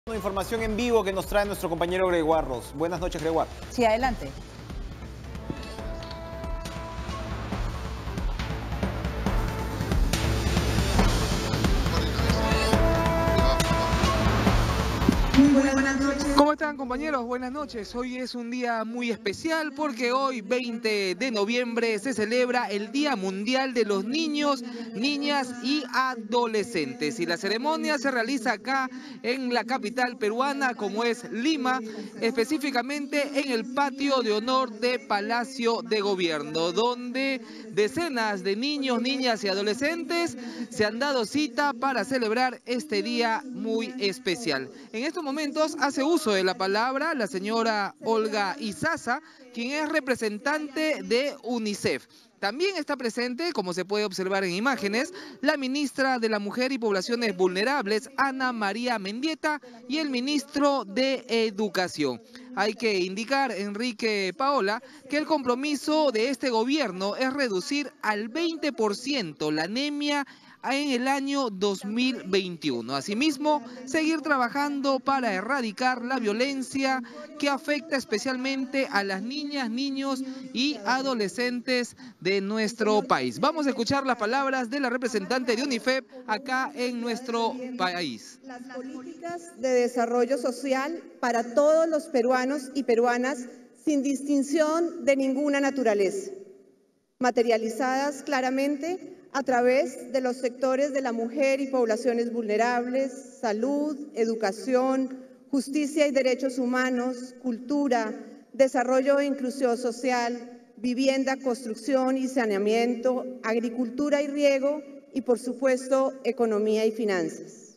Información en vivo que nos trae nuestro compañero Gregoire Ross. Buenas noches, Gregoire. Sí, adelante. ¿Cómo están, compañeros? Buenas noches. Hoy es un día muy especial porque hoy, 20 de noviembre, se celebra el Día Mundial de los Niños, Niñas y Adolescentes. Y la ceremonia se realiza acá en la capital peruana, como es Lima, específicamente en el patio de honor de Palacio de Gobierno, donde decenas de niños, niñas y adolescentes se han dado cita para celebrar este día muy especial. En estos momentos hace uso de la palabra la señora Olga Izaza, quien es representante de UNICEF. También está presente, como se puede observar en imágenes, la ministra de la Mujer y Poblaciones Vulnerables, Ana María Mendieta, y el ministro de Educación. Hay que indicar, Enrique Paola, que el compromiso de este gobierno es reducir al 20% la anemia en el año 2021. Asimismo, seguir trabajando para erradicar la violencia que afecta especialmente a las niñas, niños y adolescentes de nuestro país. Vamos a escuchar las palabras de la representante de UNICEF acá en nuestro país. Las políticas de desarrollo social para todos los peruanos y peruanas sin distinción de ninguna naturaleza, materializadas claramente a través de los sectores de la mujer y poblaciones vulnerables, salud, educación, justicia y derechos humanos, cultura, desarrollo e inclusión social, vivienda, construcción y saneamiento, agricultura y riego y, por supuesto, economía y finanzas.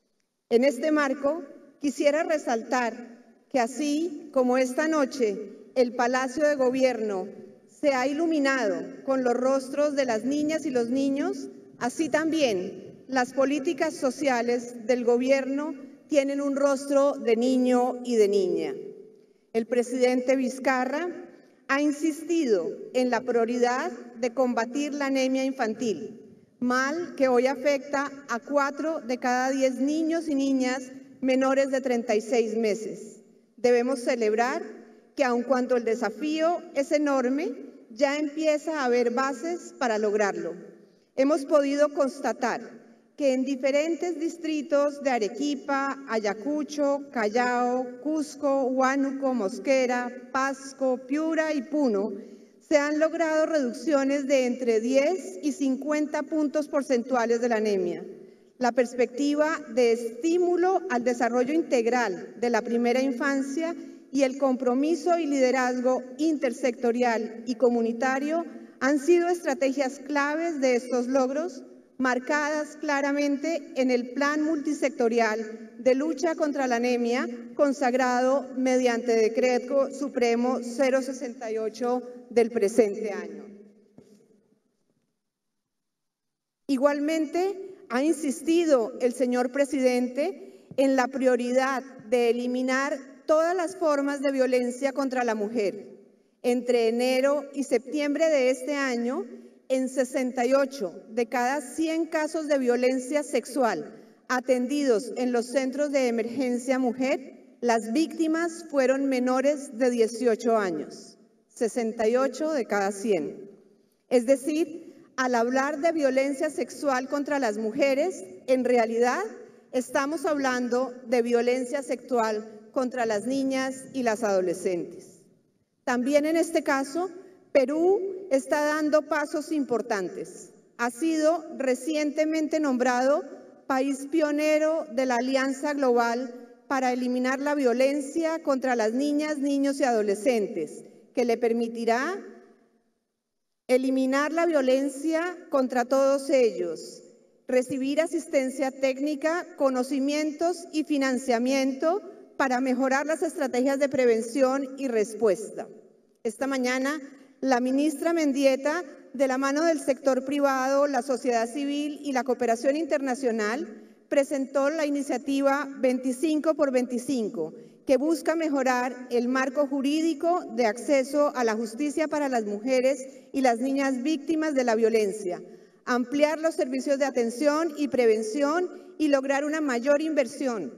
En este marco, quisiera resaltar que así como esta noche el Palacio de Gobierno se ha iluminado con los rostros de las niñas y los niños, así también las políticas sociales del gobierno tienen un rostro de niño y de niña. El presidente Vizcarra ha insistido en la prioridad de combatir la anemia infantil, mal que hoy afecta a 4 de cada 10 niños y niñas menores de 36 meses. Debemos celebrar que aun cuando el desafío es enorme, ya empieza a haber bases para lograrlo. Hemos podido constatar que en diferentes distritos de Arequipa, Ayacucho, Callao, Cusco, Huánuco, Mosquera, Pasco, Piura y Puno se han logrado reducciones de entre 10 y 50 puntos porcentuales de la anemia. La perspectiva de estímulo al desarrollo integral de la primera infancia y el compromiso y liderazgo intersectorial y comunitario han sido estrategias claves de estos logros, marcadas claramente en el Plan Multisectorial de Lucha contra la Anemia, consagrado mediante Decreto Supremo 068 del presente año. Igualmente, ha insistido el señor presidente en la prioridad de eliminar todas las formas de violencia contra la mujer. Entre enero y septiembre de este año, en 68 de cada 100 casos de violencia sexual atendidos en los centros de emergencia mujer, las víctimas fueron menores de 18 años. 68 de cada 100. Es decir, al hablar de violencia sexual contra las mujeres, en realidad estamos hablando de violencia sexual contra las niñas y las adolescentes. También en este caso, Perú está dando pasos importantes. Ha sido recientemente nombrado país pionero de la Alianza Global para eliminar la violencia contra las niñas, niños y adolescentes, que le permitirá eliminar la violencia contra todos ellos, recibir asistencia técnica, conocimientos y financiamiento para mejorar las estrategias de prevención y respuesta. Esta mañana, la ministra Mendieta, de la mano del sector privado, la sociedad civil y la cooperación internacional, presentó la iniciativa 25x25, que busca mejorar el marco jurídico de acceso a la justicia para las mujeres y las niñas víctimas de la violencia, ampliar los servicios de atención y prevención y lograr una mayor inversión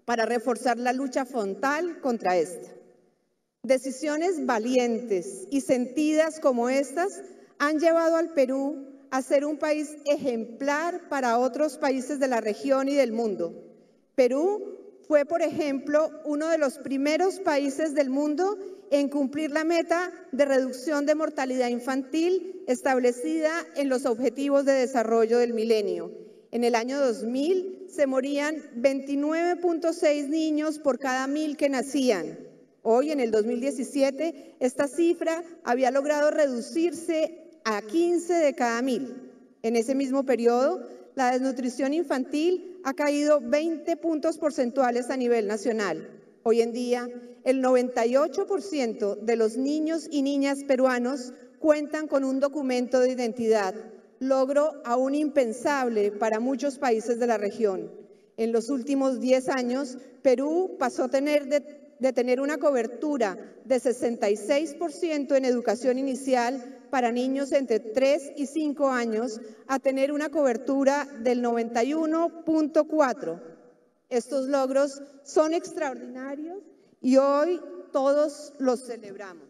para reforzar la lucha frontal contra esta. Decisiones valientes y sentidas como estas han llevado al Perú a ser un país ejemplar para otros países de la región y del mundo. Perú fue, por ejemplo, uno de los primeros países del mundo en cumplir la meta de reducción de mortalidad infantil establecida en los Objetivos de Desarrollo del Milenio. En el año 2000 se morían 29.6 niños por cada 1000 que nacían. Hoy, en el 2017, esta cifra había logrado reducirse a 15 de cada 1000. En ese mismo periodo, la desnutrición infantil ha caído 20 puntos porcentuales a nivel nacional. Hoy en día, el 98% de los niños y niñas peruanos cuentan con un documento de identidad, logro aún impensable para muchos países de la región. En los últimos 10 años, Perú pasó a tener de tener una cobertura de 66% en educación inicial para niños entre 3 y 5 años a tener una cobertura del 91.4%. Estos logros son extraordinarios y hoy todos los celebramos.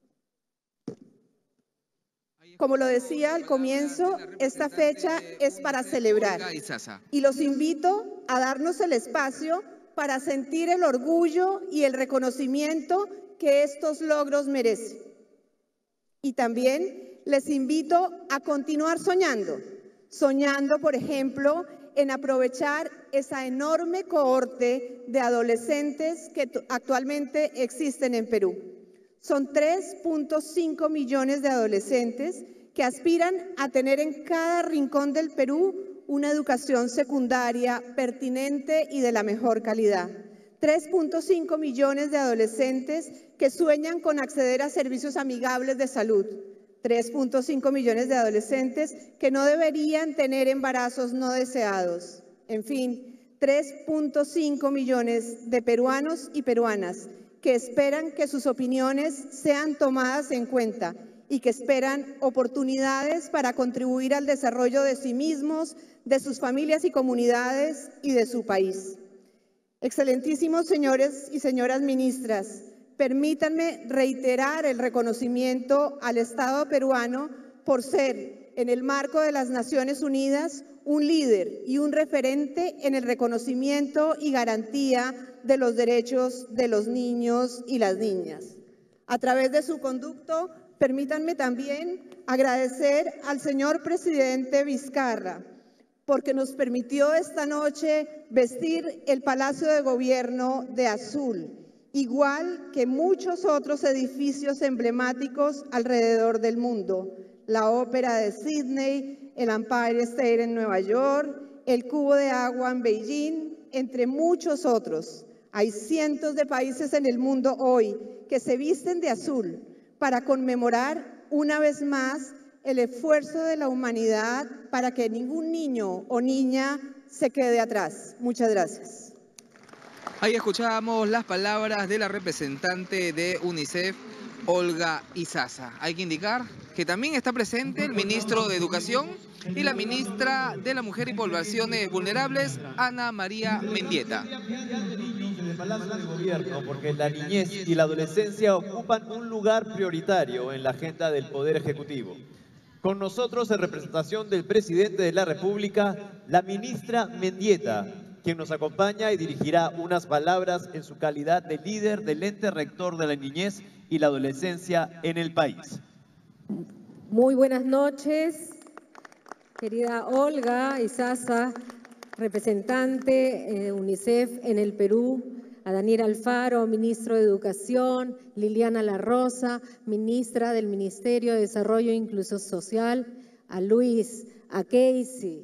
Como lo decía al comienzo, esta fecha es para celebrar y los invito a darnos el espacio para sentir el orgullo y el reconocimiento que estos logros merecen. Y también les invito a continuar soñando, por ejemplo, en aprovechar esa enorme cohorte de adolescentes que actualmente existen en Perú. Son 3.5 millones de adolescentes que aspiran a tener en cada rincón del Perú una educación secundaria pertinente y de la mejor calidad. 3.5 millones de adolescentes que sueñan con acceder a servicios amigables de salud. 3.5 millones de adolescentes que no deberían tener embarazos no deseados. En fin, 3.5 millones de peruanos y peruanas que esperan que sus opiniones sean tomadas en cuenta y que esperan oportunidades para contribuir al desarrollo de sí mismos, de sus familias y comunidades y de su país. Excelentísimos señores y señoras ministras, permítanme reiterar el reconocimiento al Estado peruano por ser, en el marco de las Naciones Unidas, un líder y un referente en el reconocimiento y garantía de los derechos de los niños y las niñas. A través de su conducto, permítanme también agradecer al señor presidente Vizcarra, porque nos permitió esta noche vestir el Palacio de Gobierno de azul, igual que muchos otros edificios emblemáticos alrededor del mundo. La Ópera de Sydney, el Empire State en Nueva York, el Cubo de Agua en Beijing, entre muchos otros. Hay cientos de países en el mundo hoy que se visten de azul para conmemorar una vez más el esfuerzo de la humanidad para que ningún niño o niña se quede atrás. Muchas gracias. Ahí escuchábamos las palabras de la representante de UNICEF, Olga Izaza. Hay que indicar que también está presente el ministro de Educación y la ministra de la Mujer y Poblaciones Vulnerables, Ana María Mendieta. En el Palacio de Gobierno, porque la niñez y la adolescencia ocupan un lugar prioritario en la agenda del Poder Ejecutivo. Con nosotros, en representación del presidente de la República, la ministra Mendieta, quien nos acompaña y dirigirá unas palabras en su calidad de líder del ente rector de la niñez y la adolescencia en el país. Muy buenas noches, querida Olga Izaza, representante de UNICEF en el Perú, a Daniel Alfaro, ministro de Educación, Liliana La Rosa, ministra del Ministerio de Desarrollo e Inclusión Social, a Luis, a Casey,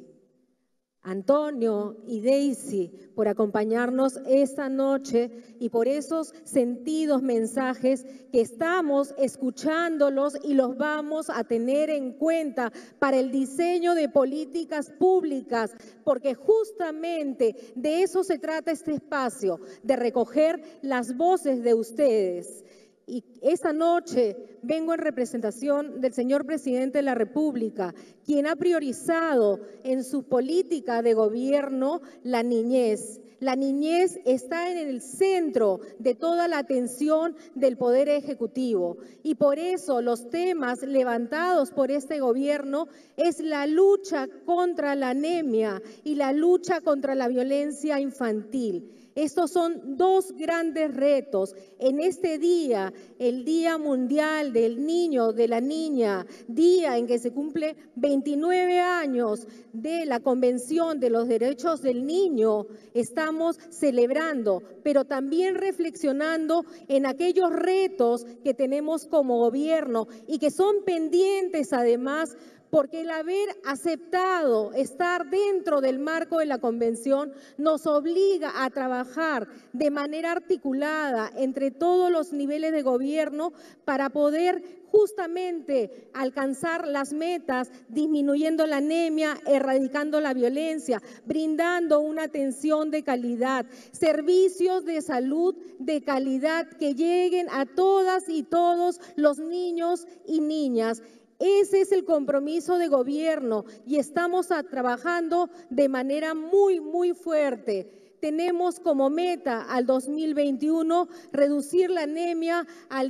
Antonio y Daisy por acompañarnos esta noche y por esos sentidos mensajes que estamos escuchándolos y los vamos a tener en cuenta para el diseño de políticas públicas, porque justamente de eso se trata este espacio, de recoger las voces de ustedes. Y esta noche vengo en representación del señor presidente de la República, quien ha priorizado en su política de gobierno la niñez. La niñez está en el centro de toda la atención del Poder Ejecutivo y por eso los temas levantados por este gobierno es la lucha contra la anemia y la lucha contra la violencia infantil. Estos son dos grandes retos. En este día, el Día Mundial del Niño, de la Niña, día en que se cumple 29 años de la Convención de los Derechos del Niño, estamos celebrando, pero también reflexionando en aquellos retos que tenemos como gobierno y que son pendientes además, porque el haber aceptado estar dentro del marco de la Convención nos obliga a trabajar de manera articulada entre todos los niveles de gobierno para poder justamente alcanzar las metas, disminuyendo la anemia, erradicando la violencia, brindando una atención de calidad, servicios de salud de calidad que lleguen a todas y todos los niños y niñas. Ese es el compromiso de gobierno y estamos trabajando de manera muy fuerte. Tenemos como meta al 2021 reducir la anemia al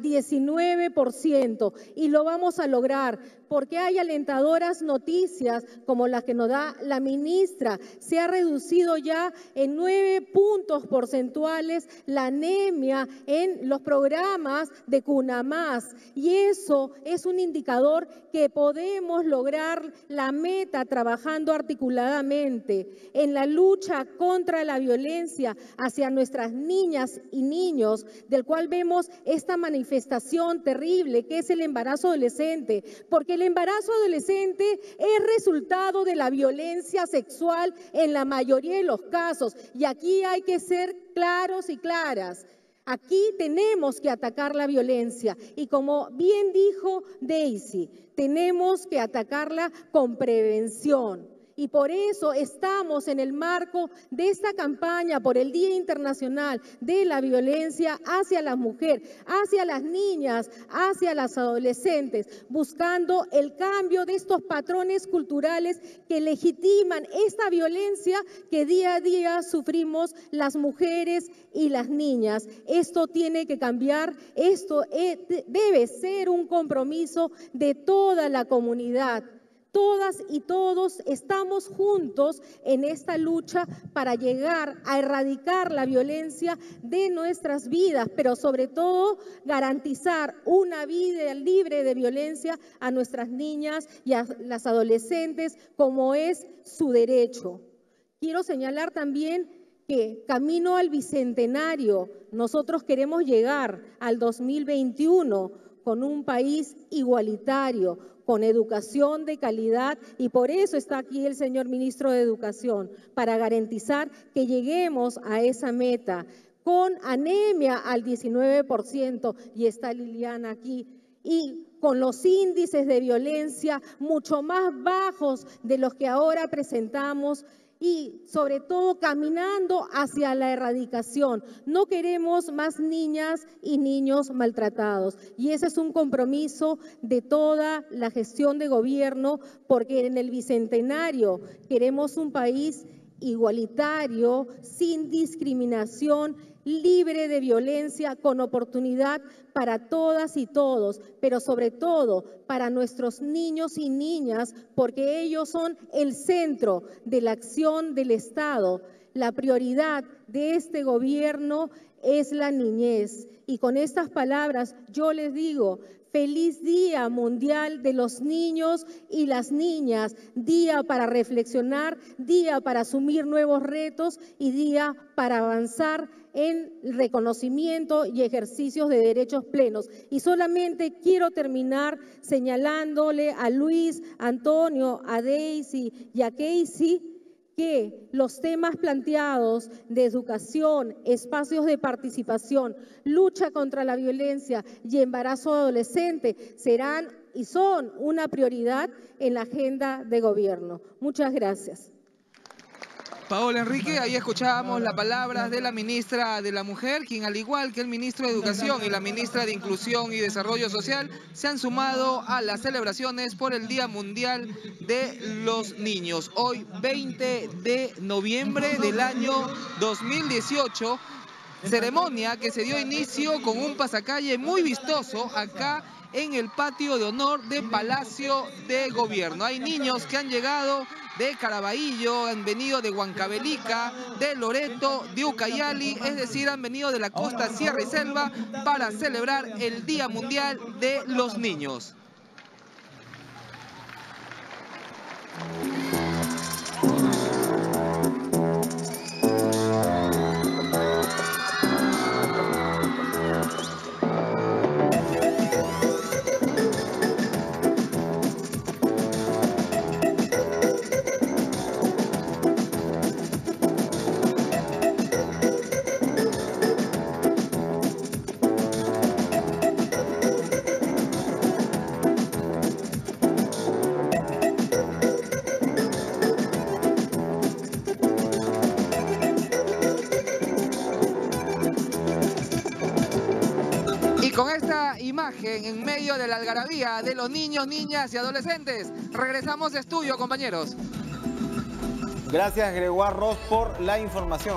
19% y lo vamos a lograr porque hay alentadoras noticias como las que nos da la ministra. Se ha reducido ya en 9 puntos porcentuales la anemia en los programas de CUNAMás y eso es un indicador que podemos lograr la meta trabajando articuladamente en la lucha contra la violencia hacia nuestras niñas y niños, del cual vemos esta manifestación terrible que es el embarazo adolescente, porque el embarazo adolescente es resultado de la violencia sexual en la mayoría de los casos y aquí hay que ser claros y claras. Aquí tenemos que atacar la violencia y como bien dijo Daisy, tenemos que atacarla con prevención. Y por eso estamos en el marco de esta campaña por el Día Internacional de la Violencia hacia la mujer, hacia las niñas, hacia las adolescentes, buscando el cambio de estos patrones culturales que legitiman esta violencia que día a día sufrimos las mujeres y las niñas. Esto tiene que cambiar, esto debe ser un compromiso de toda la comunidad. Todas y todos estamos juntos en esta lucha para llegar a erradicar la violencia de nuestras vidas, pero sobre todo garantizar una vida libre de violencia a nuestras niñas y a las adolescentes como es su derecho. Quiero señalar también que camino al Bicentenario, nosotros queremos llegar al 2021 con un país igualitario, con educación de calidad y por eso está aquí el señor ministro de Educación, para garantizar que lleguemos a esa meta, con anemia al 19%, y está Liliana aquí, y con los índices de violencia mucho más bajos de los que ahora presentamos, y sobre todo caminando hacia la erradicación. No queremos más niñas y niños maltratados y ese es un compromiso de toda la gestión de gobierno porque en el Bicentenario queremos un país igualitario, sin discriminación, libre de violencia, con oportunidad para todas y todos, pero sobre todo para nuestros niños y niñas, porque ellos son el centro de la acción del Estado. La prioridad de este gobierno es la niñez. Y con estas palabras yo les digo, feliz Día Mundial de los Niños y las Niñas, día para reflexionar, día para asumir nuevos retos y día para avanzar en reconocimiento y ejercicios de derechos plenos. Y solamente quiero terminar señalándole a Luis, a Antonio, a Daisy y a Casey que los temas planteados de educación, espacios de participación, lucha contra la violencia y embarazo adolescente serán y son una prioridad en la agenda de gobierno. Muchas gracias. Paola Enrique, ahí escuchábamos las palabras de la ministra de la Mujer, quien al igual que el ministro de Educación y la ministra de Inclusión y Desarrollo Social se han sumado a las celebraciones por el Día Mundial de los Niños. Hoy 20 de noviembre del año 2018, ceremonia que se dio inicio con un pasacalle muy vistoso acá en el patio de honor de Palacio de Gobierno. Hay niños que han llegado de Caraballo, han venido de Huancavelica, de Loreto, de Ucayali, es decir, han venido de la costa Sierra y Selva para celebrar el Día Mundial de los Niños. Con esta imagen en medio de la algarabía de los niños, niñas y adolescentes, regresamos a estudio, compañeros. Gracias, Gregoire Ross, por la información.